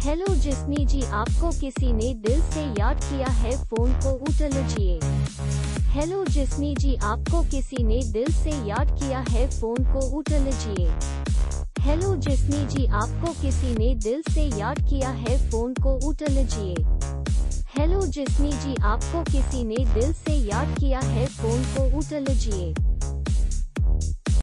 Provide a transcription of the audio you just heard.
Hello जिस्मी जी, आपको किसी ने दिल से याद किया है, फोन को उठा लीजिए। हेलो जिस्मी जी, आपको किसी ने दिल से याद किया है, फोन को उठा लीजिए। हेलो जिस्मी जी, आपको किसी ने दिल से याद किया है, फोन को उठा लीजिए। हेलो जिस्मी जी, आपको किसी ने दिल से याद किया है, फोन को उठा लीजिए।